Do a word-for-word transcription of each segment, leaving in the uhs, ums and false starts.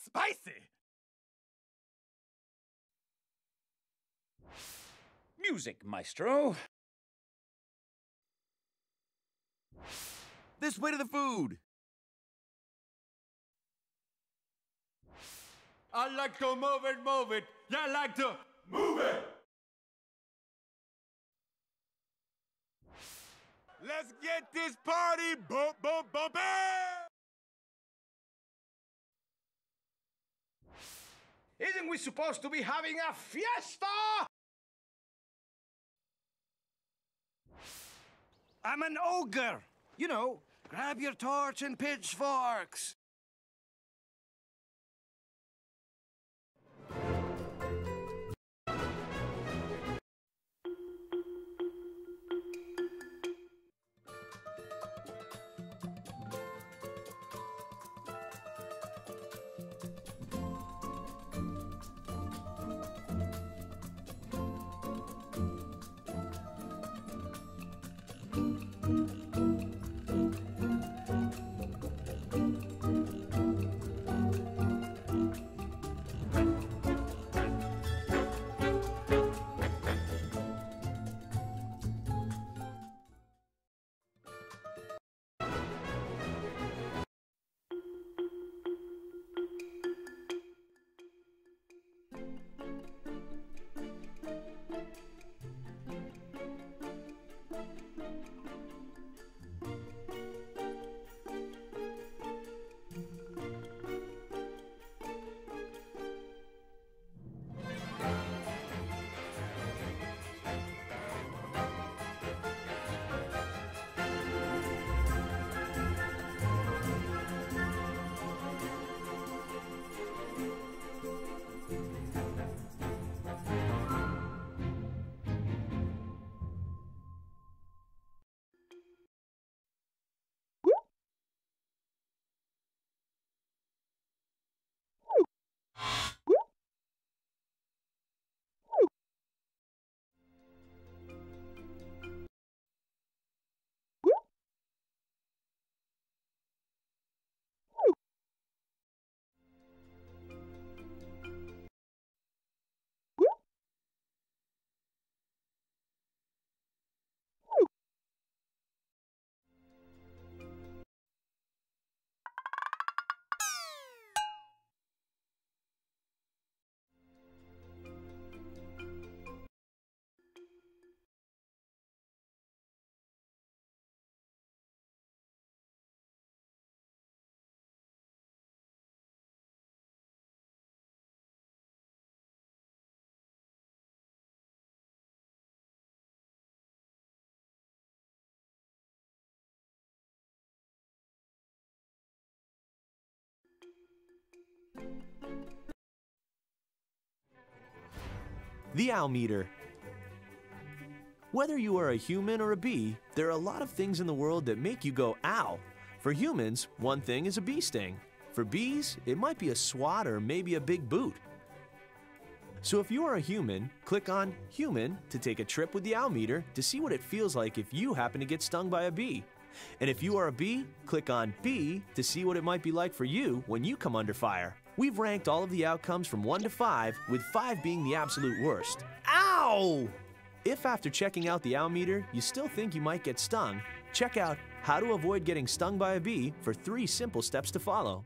spicy! Music, maestro. This way to the food! I like to move it, move it. Yeah, I like to move it. Let's get this party bump, bump, bumpin'. Isn't we supposed to be having a fiesta? I'm an ogre. You know, grab your torch and pitchforks. The owl meter. Whether you are a human or a bee, there are a lot of things in the world that make you go, ow. For humans, one thing is a bee sting. For bees, it might be a swat or maybe a big boot. So if you are a human, click on Human to take a trip with the owl meter to see what it feels like if you happen to get stung by a bee. And if you are a bee, click on Bee to see what it might be like for you when you come under fire. We've ranked all of the outcomes from one to five, with five being the absolute worst. Ow! If after checking out the owl meter, you still think you might get stung, check out How to Avoid Getting Stung by a Bee for three simple steps to follow.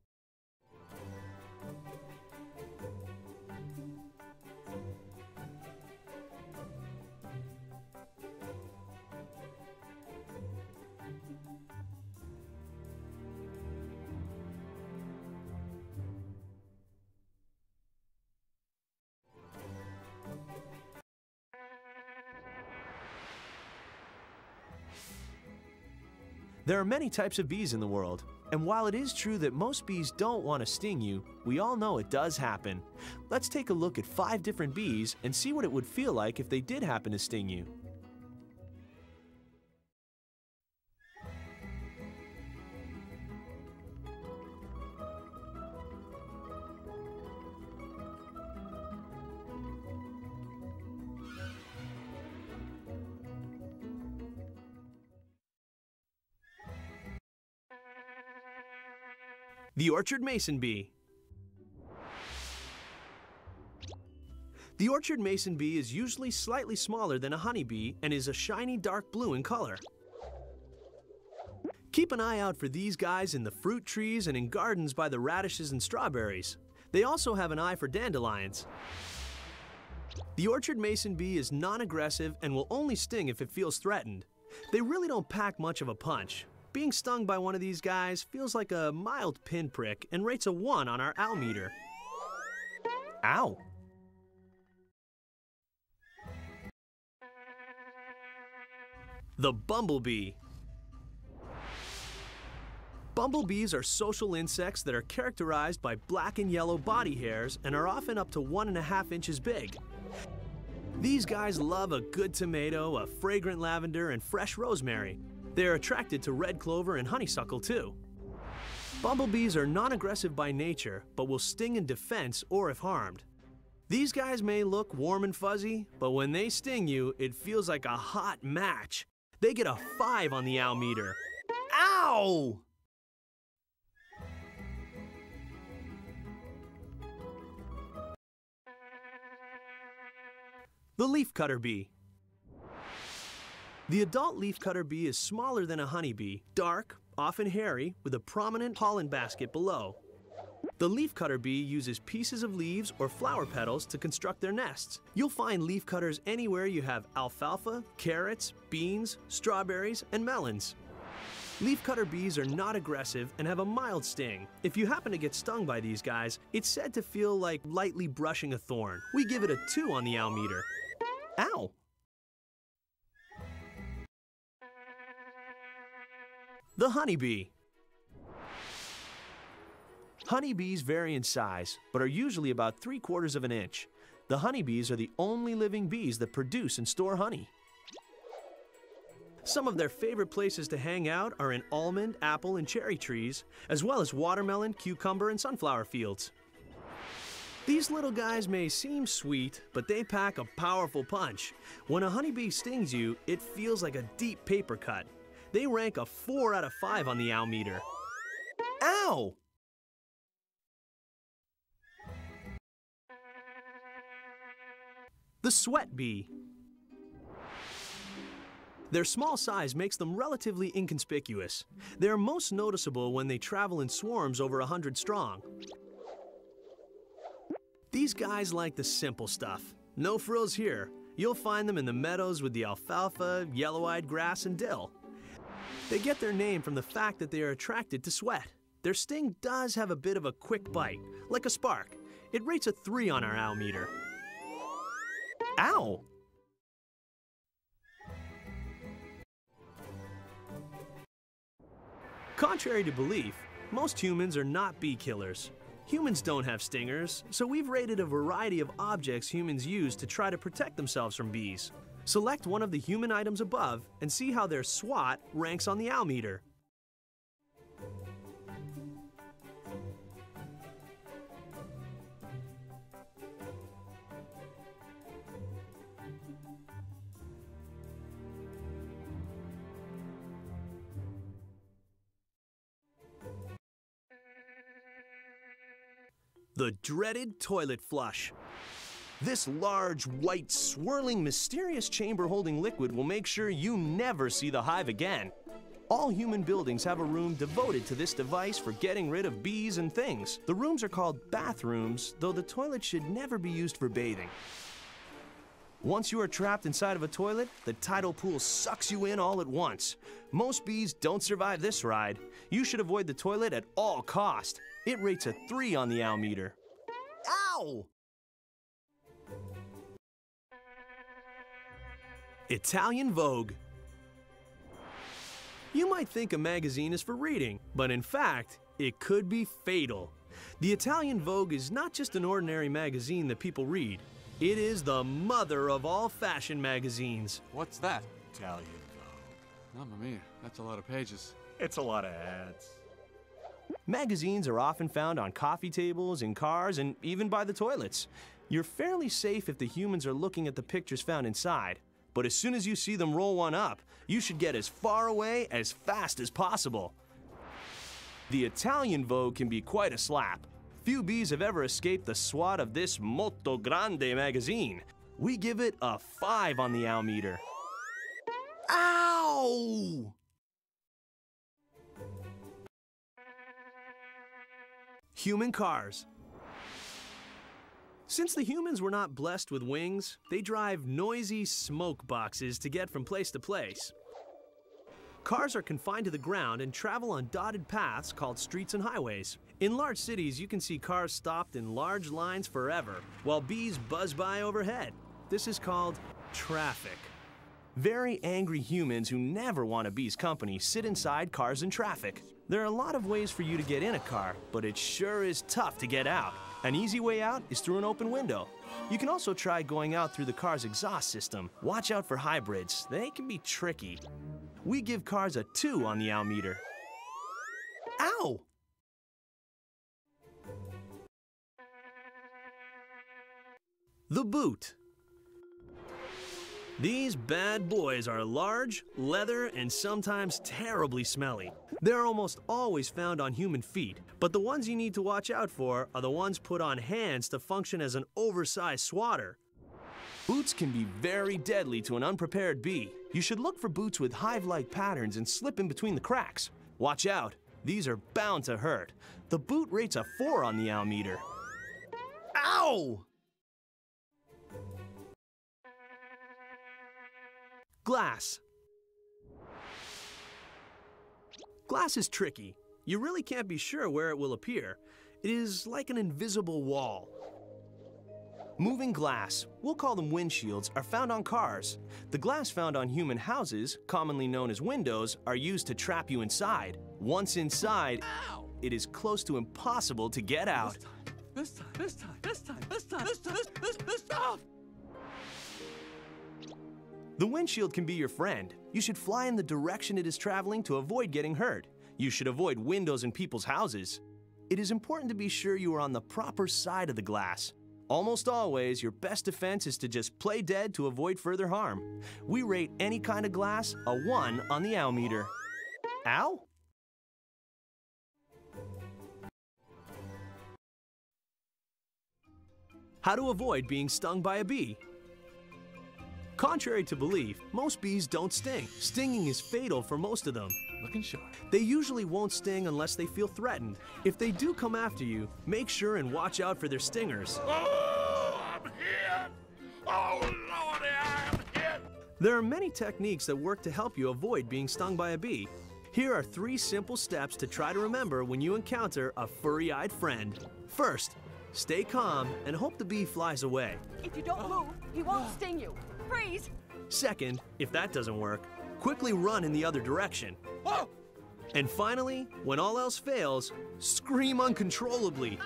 There are many types of bees in the world, and while it is true that most bees don't want to sting you, we all know it does happen. Let's take a look at five different bees and see what it would feel like if they did happen to sting you. The orchard mason bee. The orchard mason bee is usually slightly smaller than a honeybee and is a shiny dark blue in color. Keep an eye out for these guys in the fruit trees and in gardens by the radishes and strawberries. They also have an eye for dandelions. The orchard mason bee is non-aggressive and will only sting if it feels threatened. They really don't pack much of a punch. Being stung by one of these guys feels like a mild pinprick and rates a one on our owl meter. Ow! The bumblebee. Bumblebees are social insects that are characterized by black and yellow body hairs and are often up to one and a half inches big. These guys love a good tomato, a fragrant lavender, and fresh rosemary. They are attracted to red clover and honeysuckle too. Bumblebees are non-aggressive by nature, but will sting in defense or if harmed. These guys may look warm and fuzzy, but when they sting you, it feels like a hot match. They get a five on the owl meter. Ow! The leafcutter bee. The adult leafcutter bee is smaller than a honeybee, dark, often hairy, with a prominent pollen basket below. The leafcutter bee uses pieces of leaves or flower petals to construct their nests. You'll find leafcutters anywhere you have alfalfa, carrots, beans, strawberries, and melons. Leafcutter bees are not aggressive and have a mild sting. If you happen to get stung by these guys, it's said to feel like lightly brushing a thorn. We give it a two on the owl meter. Ow! The honeybee. Honeybees vary in size, but are usually about three quarters of an inch. The honeybees are the only living bees that produce and store honey. Some of their favorite places to hang out are in almond, apple, and cherry trees, as well as watermelon, cucumber, and sunflower fields. These little guys may seem sweet, but they pack a powerful punch. When a honeybee stings you, it feels like a deep paper cut. They rank a four out of five on the owl meter. Ow! The sweat bee. Their small size makes them relatively inconspicuous. They are most noticeable when they travel in swarms over a hundred strong. These guys like the simple stuff. No frills here. You'll find them in the meadows with the alfalfa, yellow-eyed grass, and dill. They get their name from the fact that they are attracted to sweat. Their sting does have a bit of a quick bite, like a spark. It rates a three on our owl meter. Ow! Contrary to belief, most humans are not bee killers. Humans don't have stingers, so we've rated a variety of objects humans use to try to protect themselves from bees. Select one of the human items above and see how their SWAT ranks on the owl meter. The dreaded toilet flush. This large, white, swirling, mysterious chamber-holding liquid will make sure you never see the hive again. All human buildings have a room devoted to this device for getting rid of bees and things. The rooms are called bathrooms, though the toilet should never be used for bathing. Once you are trapped inside of a toilet, the tidal pool sucks you in all at once. Most bees don't survive this ride. You should avoid the toilet at all cost. It rates a three on the owl meter. Ow! Italian Vogue. You might think a magazine is for reading, but in fact, it could be fatal. The Italian Vogue is not just an ordinary magazine that people read. It is the mother of all fashion magazines. What's that? Italian Vogue. Mamma mia, that's a lot of pages. It's a lot of ads. Magazines are often found on coffee tables, in cars, and even by the toilets. You're fairly safe if the humans are looking at the pictures found inside. But as soon as you see them roll one up, you should get as far away as fast as possible. The Italian Vogue can be quite a slap. Few bees have ever escaped the swat of this Molto Grande magazine. We give it a five on the owl meter. Ow! Human cars. Since the humans were not blessed with wings, they drive noisy smoke boxes to get from place to place. Cars are confined to the ground and travel on dotted paths called streets and highways. In large cities, you can see cars stopped in large lines forever, while bees buzz by overhead. This is called traffic. Very angry humans who never want a bee's company sit inside cars in traffic. There are a lot of ways for you to get in a car, but it sure is tough to get out. An easy way out is through an open window. You can also try going out through the car's exhaust system. Watch out for hybrids. They can be tricky. We give cars a two on the owl meter. Ow! The boot. These bad boys are large, leather, and sometimes terribly smelly. They're almost always found on human feet, but the ones you need to watch out for are the ones put on hands to function as an oversized swatter. Boots can be very deadly to an unprepared bee. You should look for boots with hive-like patterns and slip in between the cracks. Watch out, these are bound to hurt. The boot rates a four on the owl meter. Ow! Glass. Glass is tricky. You really can't be sure where it will appear. It is like an invisible wall. Moving glass, we'll call them windshields, are found on cars. The glass found on human houses, commonly known as windows, are used to trap you inside. Once inside, Ow! it is close to impossible to get out. This time, this time, this time, this time, this time, this time, this, this time. The windshield can be your friend. You should fly in the direction it is traveling to avoid getting hurt. You should avoid windows in people's houses. It is important to be sure you are on the proper side of the glass. Almost always, your best defense is to just play dead to avoid further harm. We rate any kind of glass a one on the owl meter. Ow? How to avoid being stung by a bee. Contrary to belief, most bees don't sting. Stinging is fatal for most of them. Looking sharp. They usually won't sting unless they feel threatened. If they do come after you, make sure and watch out for their stingers. Oh, I'm here! Oh, Lordy, I am here! There are many techniques that work to help you avoid being stung by a bee. Here are three simple steps to try to remember when you encounter a furry-eyed friend. First, stay calm and hope the bee flies away. If you don't move, he won't sting you. Freeze! Second, if that doesn't work, quickly run in the other direction. Whoa! And finally, when all else fails, scream uncontrollably.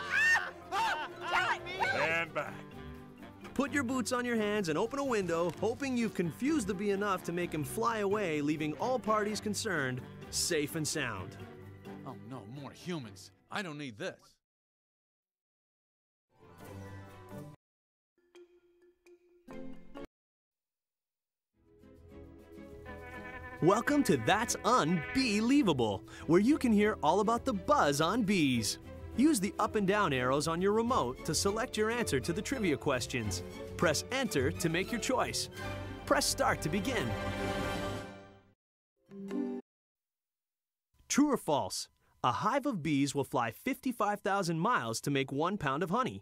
Stand back. Put your boots on your hands and open a window, hoping you've confused the bee enough to make him fly away, leaving all parties concerned safe and sound. Oh no, more humans. I don't need this. Welcome to That's Unbelievable, where you can hear all about the buzz on bees. Use the up and down arrows on your remote to select your answer to the trivia questions. Press Enter to make your choice. Press Start to begin. True or false? A hive of bees will fly fifty-five thousand miles to make one pound of honey.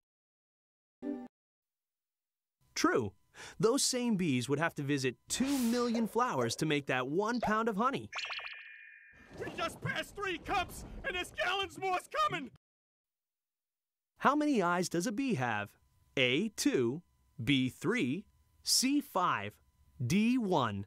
True. Those same bees would have to visit two million flowers to make that one pound of honey. We just passed three cups, and this gallon's more's coming! How many eyes does a bee have? A, two, B, three, C, five, D, one.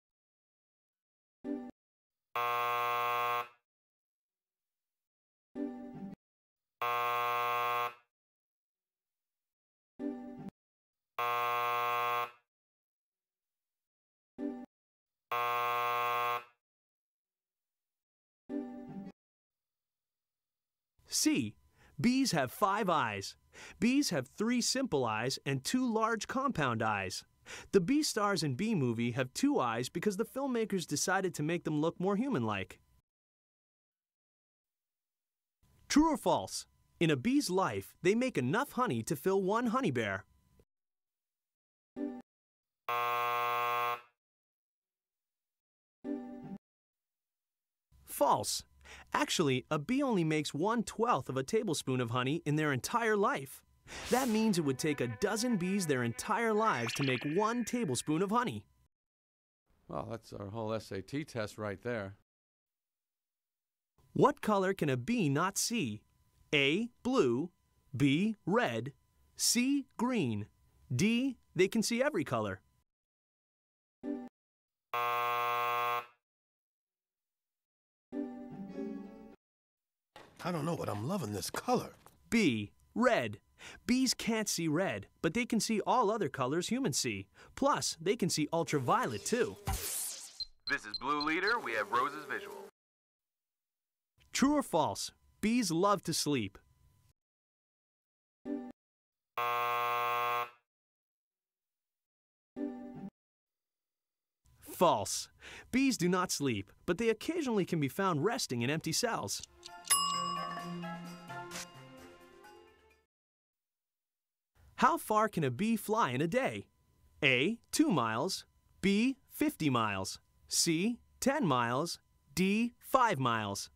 C. Bees have five eyes. Bees have three simple eyes and two large compound eyes. The Bee Stars in Bee Movie have two eyes because the filmmakers decided to make them look more human-like. True or false? In a bee's life, they make enough honey to fill one honey bear. False. Actually, a bee only makes one twelfth of a tablespoon of honey in their entire life. That means it would take a dozen bees their entire lives to make one tablespoon of honey. Well, that's our whole S A T test right there. What color can a bee not see? A. Blue. B. Red. C. Green. D. They can see every color. I don't know, but I'm loving this color. B. Red. Bees can't see red, but they can see all other colors humans see. Plus, they can see ultraviolet too. This is Blue Leader. We have Rose's visual. True or false? Bees love to sleep. False. Bees do not sleep, but they occasionally can be found resting in empty cells. How far can a bee fly in a day? A. two miles. B. fifty miles. C. ten miles. D. five miles.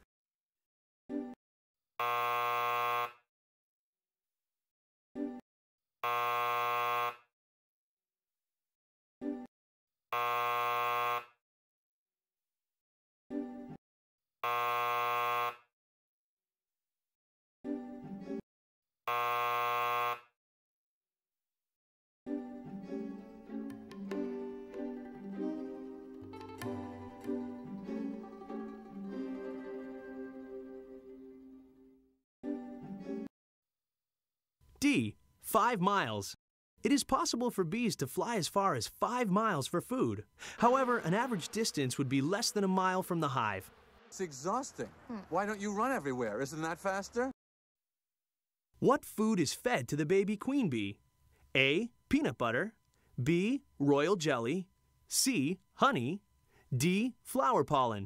D. five miles. It is possible for bees to fly as far as five miles for food. However, an average distance would be less than a mile from the hive. It's exhausting. Why don't you run everywhere? Isn't that faster? What food is fed to the baby queen bee? A. Peanut butter. B. Royal jelly. C. Honey. D. Flower pollen.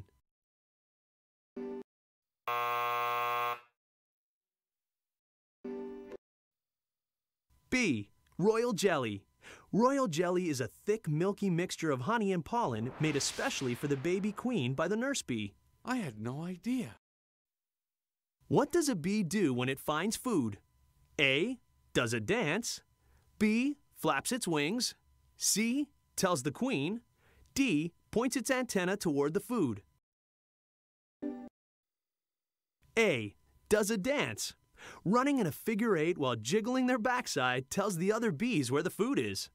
B. Royal jelly. Royal jelly is a thick, milky mixture of honey and pollen made especially for the baby queen by the nurse bee. I had no idea. What does a bee do when it finds food? A. Does it dance? B. Flaps its wings. C. Tells the queen. D. Points its antenna toward the food. A. Does a dance. Running in a figure eight while jiggling their backside tells the other bees where the food is.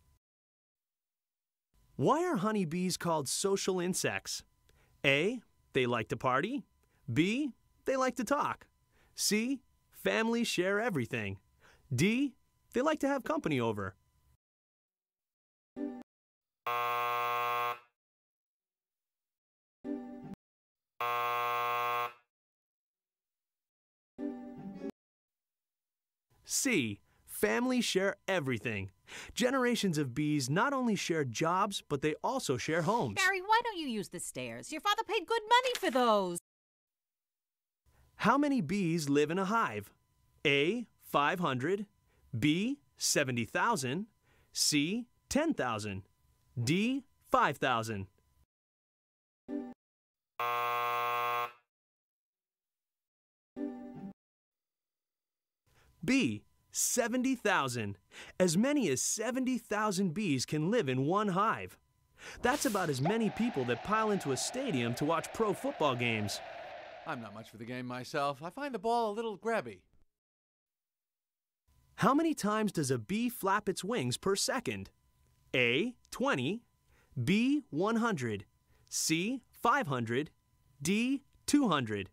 Why are honeybees called social insects? A. They like to party. B. They like to talk. C. Families share everything. D. They like to have company over. C. Families share everything. Generations of bees not only share jobs, but they also share homes. Barry, why don't you use the stairs? Your father paid good money for those. How many bees live in a hive? A. five hundred. B. seventy thousand. C. ten thousand. D. five thousand. B. seventy thousand. As many as seventy thousand bees can live in one hive. That's about as many people that pile into a stadium to watch pro football games. I'm not much for the game myself. I find the ball a little grabby. How many times does a bee flap its wings per second? A. twenty. B. one hundred. C. five hundred. D. two hundred.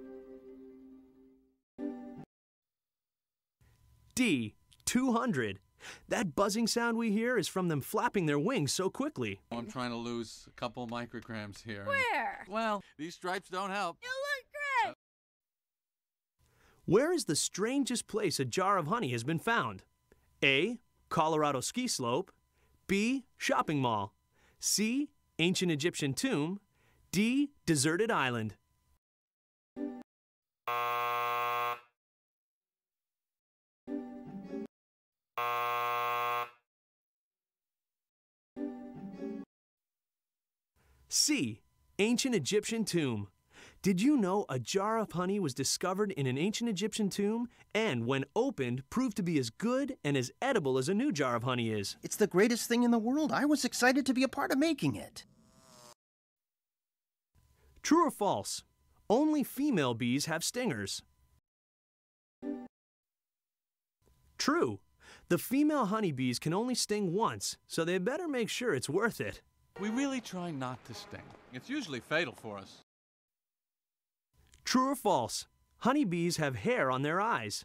D. two hundred. That buzzing sound we hear is from them flapping their wings so quickly. I'm trying to lose a couple micrograms here. Where? Well, these stripes don't help. You look great. Where is the strangest place a jar of honey has been found? A. Colorado ski slope. B. Shopping mall. C. Ancient Egyptian tomb. D. Deserted island. C. Ancient Egyptian tomb. Did you know a jar of honey was discovered in an ancient Egyptian tomb and, when opened, proved to be as good and as edible as a new jar of honey is? It's the greatest thing in the world. I was excited to be a part of making it. True or false? Only female bees have stingers. True. The female honeybees can only sting once, so they better make sure it's worth it. We really try not to sting. It's usually fatal for us. True or false? Honeybees have hair on their eyes.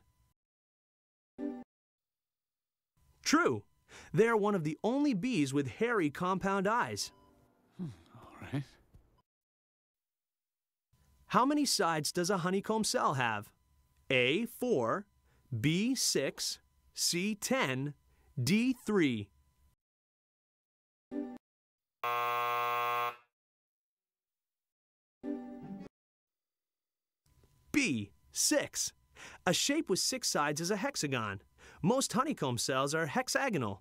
True. They are one of the only bees with hairy compound eyes. Hmm, all right. How many sides does a honeycomb cell have? A. four, B. six, C. ten, D. three. B. six. A shape with six sides is a hexagon. Most honeycomb cells are hexagonal.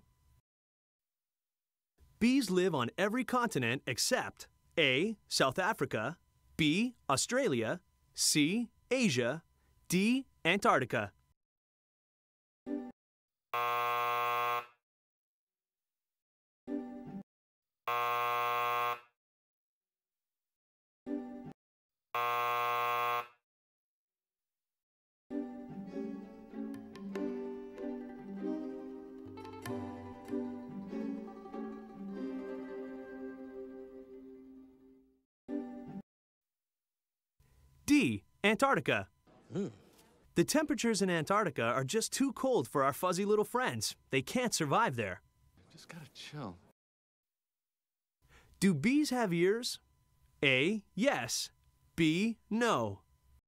Bees live on every continent except A. South Africa, B. Australia, C. Asia, D. Antarctica. D. Antarctica. Mm. The temperatures in Antarctica are just too cold for our fuzzy little friends. They can't survive there. Just gotta chill. Do bees have ears? A. Yes. B. No.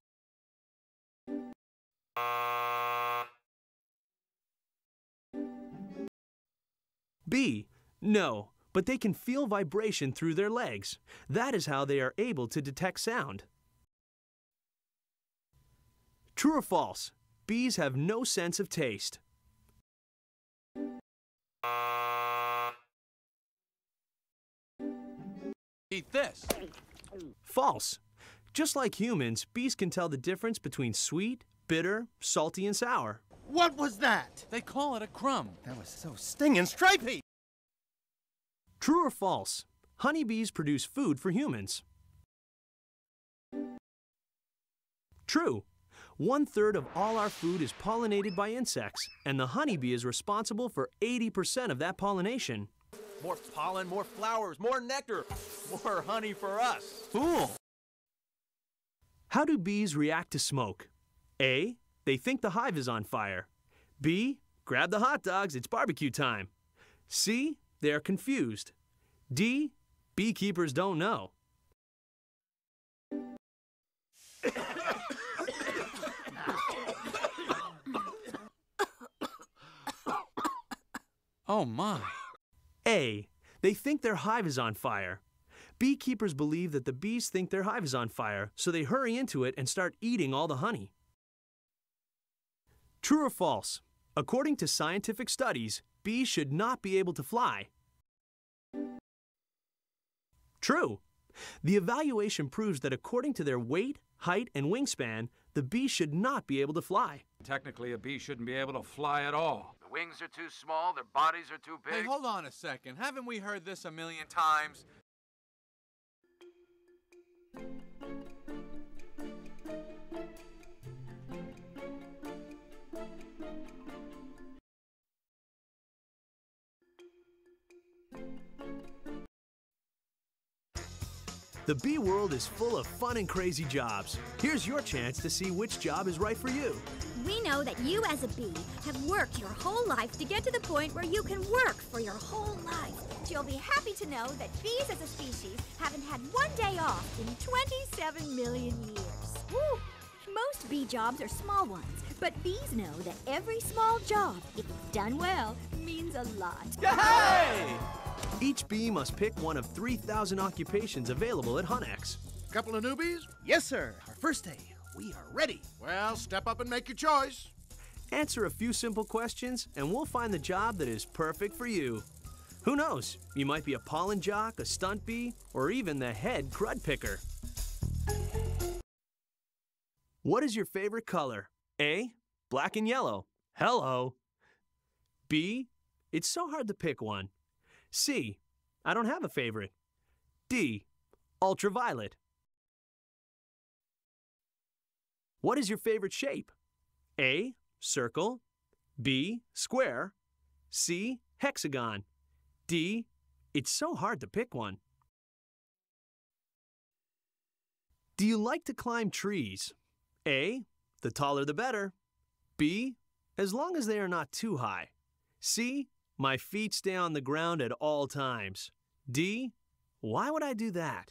B. No, but they can feel vibration through their legs. That is how they are able to detect sound. True or false? Bees have no sense of taste. Eat this. False. Just like humans, bees can tell the difference between sweet, bitter, salty, and sour. What was that? They call it a crumb. That was so stinging stripey. True or false? Honeybees produce food for humans. True. One-third of all our food is pollinated by insects, and the honeybee is responsible for eighty percent of that pollination. More pollen, more flowers, more nectar, more honey for us. Fool! How do bees react to smoke? A. They think the hive is on fire. B. Grab the hot dogs, it's barbecue time. C. They are confused. D. Beekeepers don't know. Oh my. A. They think their hive is on fire. Beekeepers believe that the bees think their hive is on fire, so they hurry into it and start eating all the honey. True or false? According to scientific studies, bees should not be able to fly. True. The evaluation proves that according to their weight, height, and wingspan, the bee should not be able to fly. Technically, a bee shouldn't be able to fly at all. The wings are too small, their bodies are too big. Hey, hold on a second. Haven't we heard this a million times? The bee world is full of fun and crazy jobs. Here's your chance to see which job is right for you. We know that you as a bee have worked your whole life to get to the point where you can work for your whole life. You'll be happy to know that bees as a species haven't had one day off in twenty-seven million years. Woo! Most bee jobs are small ones, but bees know that every small job, if it's done well, means a lot. Yay! Each bee must pick one of three thousand occupations available at Hunex. Couple of newbies? Yes, sir. Our first day. We are ready. Well, step up and make your choice. Answer a few simple questions, and we'll find the job that is perfect for you. Who knows? You might be a pollen jock, a stunt bee, or even the head crud picker. What is your favorite color? A, black and yellow. Hello. B, it's so hard to pick one. C, I don't have a favorite. D, ultraviolet. What is your favorite shape? A, circle. B, square. C, hexagon. D, it's so hard to pick one. Do you like to climb trees? A, the taller the better. B, as long as they are not too high. C, my feet stay on the ground at all times. D, why would I do that?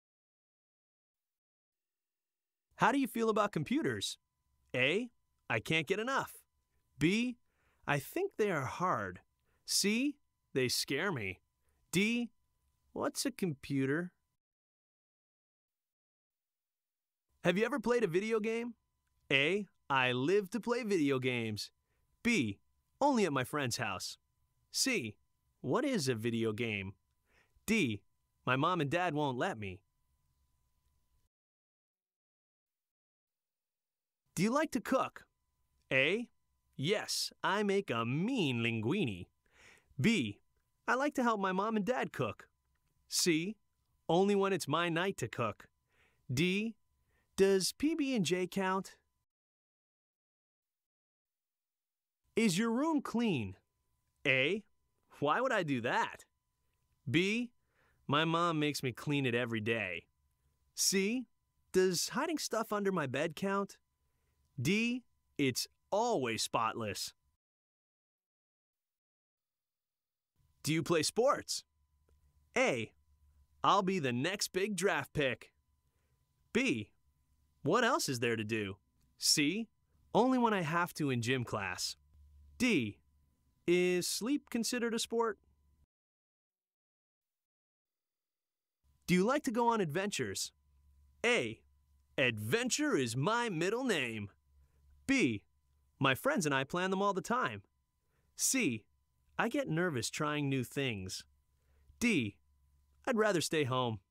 How do you feel about computers? A, I can't get enough. B, I think they are hard. C, they scare me. D, what's a computer? Have you ever played a video game? A, I live to play video games. B, only at my friend's house. C, what is a video game? D, my mom and dad won't let me. Do you like to cook? A, yes, I make a mean linguine. B, I like to help my mom and dad cook. C, only when it's my night to cook. D, does P B and J count? Is your room clean? A, why would I do that? B, my mom makes me clean it every day. C, does hiding stuff under my bed count? D, it's always spotless. Do you play sports? A, I'll be the next big draft pick. B, what else is there to do? C, only when I have to in gym class. D, is sleep considered a sport? Do you like to go on adventures? A, adventure is my middle name. B, my friends and I plan them all the time. C, I get nervous trying new things. D, I'd rather stay home.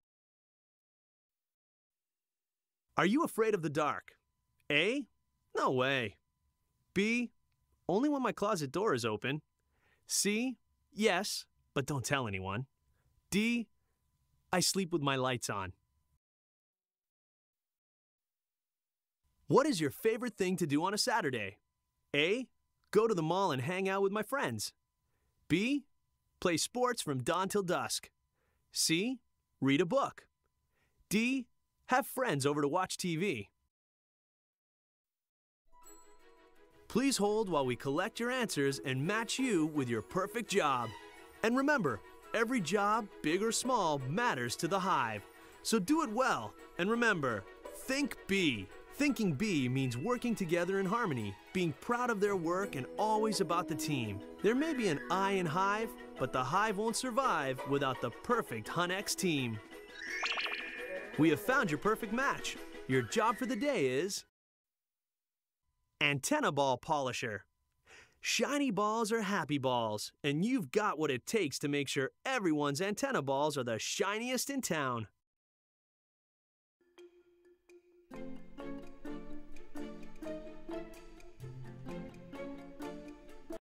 Are you afraid of the dark? A, no way. B, only when my closet door is open. C, yes, but don't tell anyone. D, I sleep with my lights on. What is your favorite thing to do on a Saturday? A, go to the mall and hang out with my friends. B, play sports from dawn till dusk. C, read a book. D, have friends over to watch T V. Please hold while we collect your answers and match you with your perfect job. And remember, every job, big or small, matters to the hive. So do it well. And remember, think bee. Thinking bee means working together in harmony, being proud of their work and always about the team. There may be an I in hive, but the hive won't survive without the perfect Hunex team. We have found your perfect match. Your job for the day is antenna ball polisher. Shiny balls are happy balls, and you've got what it takes to make sure everyone's antenna balls are the shiniest in town.